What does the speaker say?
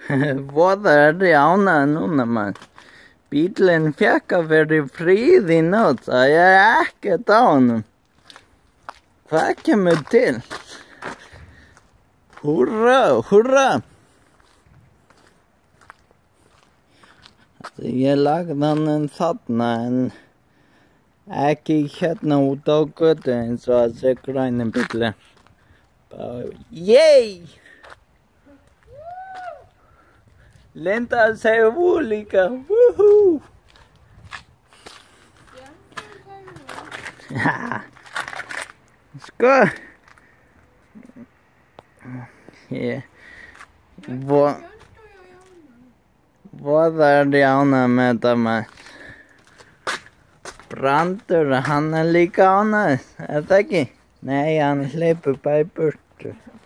Vad är det Anna nu man? Bilen fick över frid i natt, så jag är inte down. Vad kommer till? Hurra, hurra! Jag lagde en satna, en äkig kättna ut av götten, så jag säkrar en bitle. Yay! Lenta sig olika, woohoo! Ja. Skål! Ja. Vad är det Anna med dem? Branter, han är lika Anna, är det inte? Nej, han släpper bara bort.